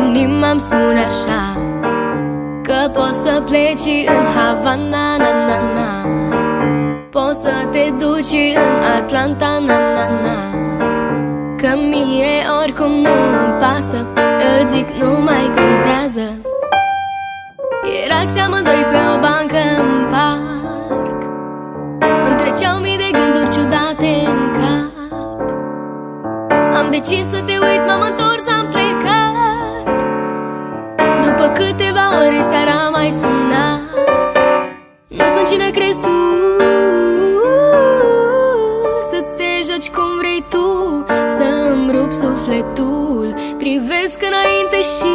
Inima-mi spune așa, că poți să pleci în Havana, na, na, na. Poți să te duci în Atlanta, na, na, na. Că mie oricum nu îmi pasă, eu zic nu mai contează. Erați amândoi pe o bancă în parc, îmi treceau mii de gânduri ciudate în cap. Am decis să te uit, m-am întors, am plecat. După câteva ore seara mai sunat. Nu sunt cine crezi tu, să te joci cum vrei tu, să-mi rup sufletul. Privesc înainte și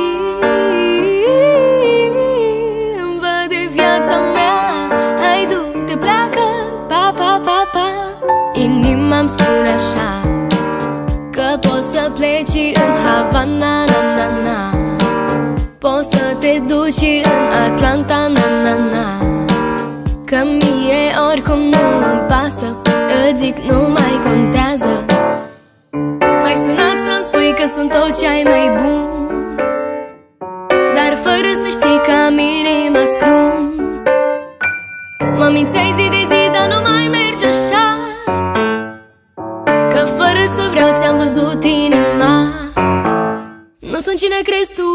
îmi văd de viața mea. Hai du-te, pleacă, pa, pa, pa, pa. Inima-mi spune așa, că poți să pleci în Havana, na, na, na. Poți să te duci în Atlanta, na, na, na. Că mie oricum nu îmi pasă, eu zic nu mai contează. M-ai sunat să-mi spui că sunt tot ce ai mai bun, dar fără să știi că am inima scrum. Mă mințeai zi de zi, dar nu mai merge așa, că fără să vreau ți-am văzut inima. Nu sunt cine crezi tu,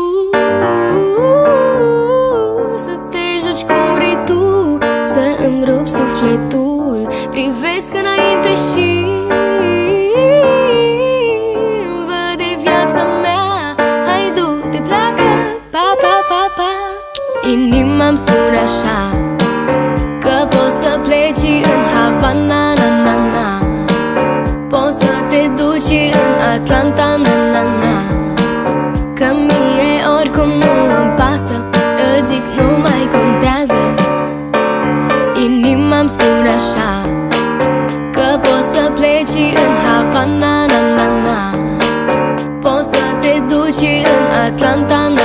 să te joci cum vrei tu, să îmi rup sufletul. Privesc înainte și îmi văd de viața mea. Hai du-te, pleacă, pa, pa, pa, pa. Inima-mi spune așa, că poți să pleci în Havana, na, na, na. Poți să te duci în Atlanta, na, na, na. Că mie oricum nu îmi pasă, eu zic nu mai contează. Inima-mi spune așa, că poți să pleci în Havana, na, na, na. Poți să te duci în Atlanta, na,